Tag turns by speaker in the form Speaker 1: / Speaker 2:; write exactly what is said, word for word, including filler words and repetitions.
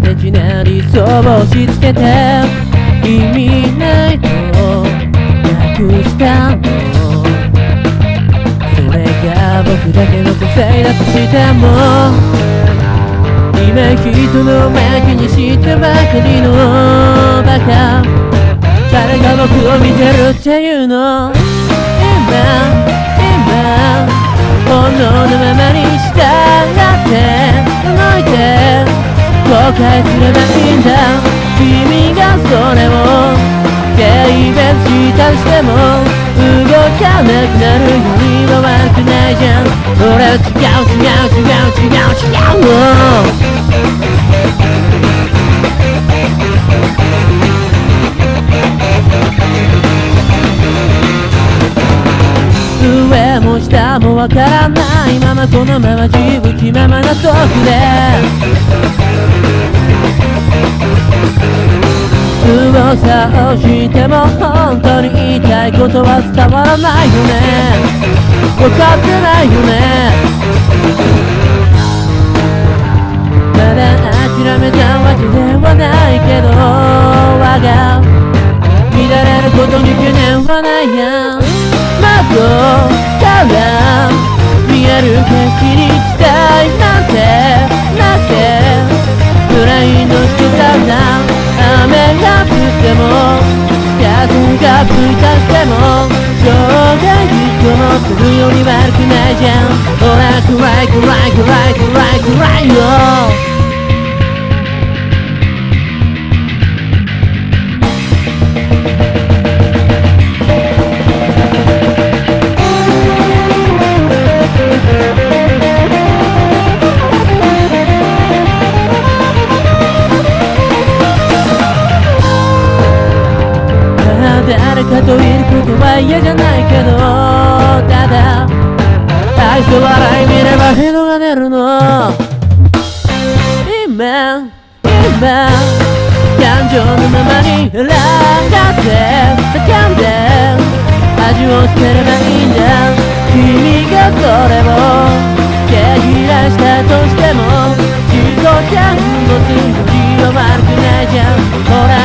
Speaker 1: 的な理想を押し付けて意味ないとなくしたの。それが僕だけの個性だとしても今人の目気にしてばかりのバカ誰が僕を見てるっていうの。今今本能のままに従って動いて後悔すればいいんだ。君がそれを軽蔑したとしても動かなくなるよりは悪くないじゃん。俺は違う違う違う違う違うの。上も下もわからないままこのまま自分気ままなトークで右往左往しても本当に言いたいことは伝わらないよね。分かってないよね。まだ諦めたわけではないけど我が乱れることに懸念はないやん。窓から見える景色に行きたいなんてなくてブラインドしてたんだ。雨が降っても風が吹いたしてもしょうがいいと思ってるより悪くないじゃん。ほら暗い暗い暗い暗い暗いよ。誰かといることは嫌じゃないけどただ愛想笑い見れば人が出るの。今今感情のままに選んだって叫んで味を捨てればいいんだ。君がそれを毛嫌いしたとしても自己チャンスをするよりは悪くないじゃん。ほら